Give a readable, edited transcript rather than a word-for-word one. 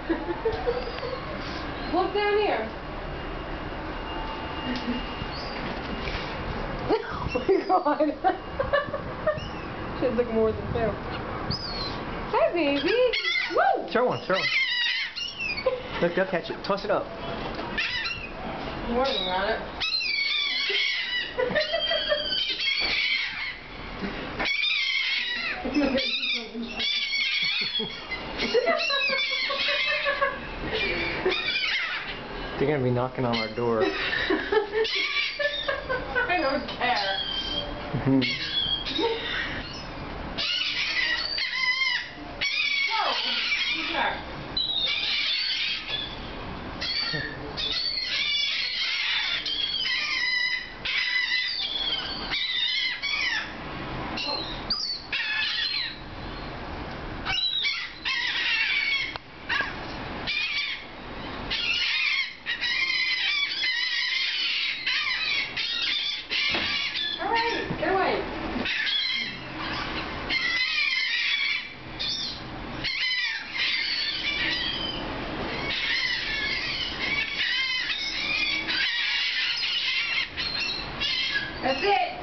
Look down here. Oh my god. Should look more than two. Hi, baby. Woo! Throw one, throw one. Look, they'll catch it. Toss it up. I'm working on it. They're gonna be knocking on our door. I don't care. Get away! That's it!